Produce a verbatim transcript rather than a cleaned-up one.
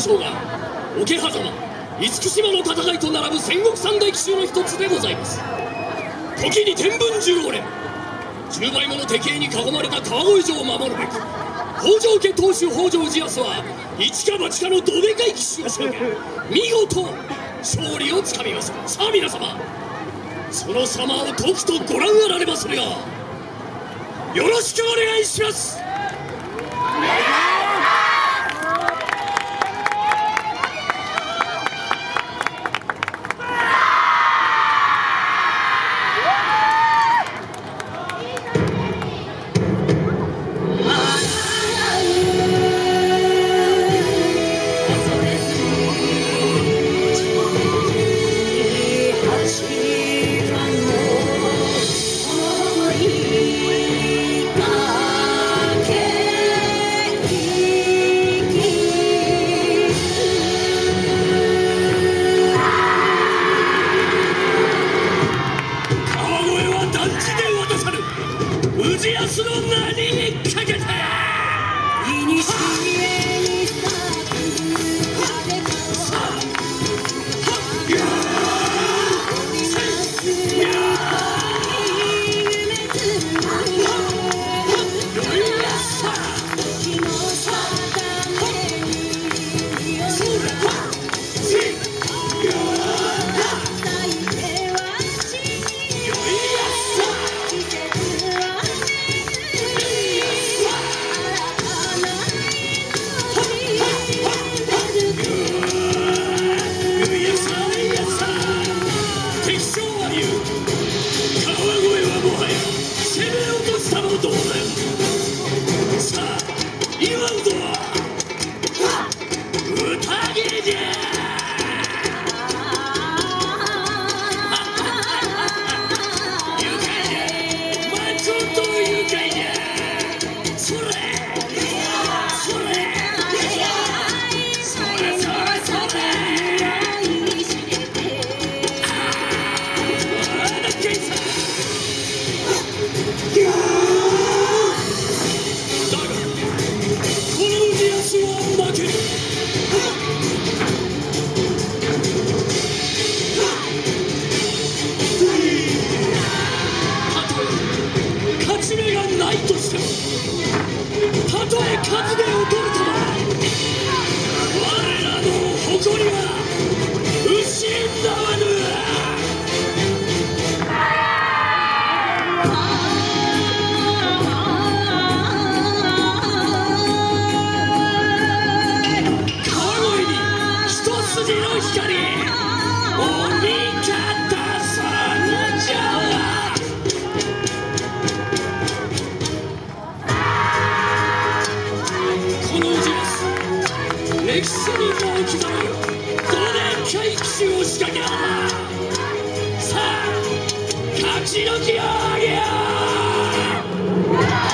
しょうが、桶狭間厳島の戦いと並ぶ戦国三大奇襲の一つでございます。時に天文じゅうごねん、じゅうばいもの敵兵に囲まれた川越城を守るべく、北条家当主北条氏康は一か八かのどでかい奇襲を仕掛け、見事勝利をつかみます。さあ皆様、その様をとくとご覧あられまするが、よろしくお願いします。氏康の名にかけて、いにしえに咲く風風やや夢つむよいやさ日の定めによそらしや咲いてはしよいやさ季節はたとえ数で劣るとも我らの誇りは失わぬ。川越に一筋の光、お味方さんじゃ。歴史に名を刻むどでかい奇襲を仕掛けながら、さあ勝ち抜きよう。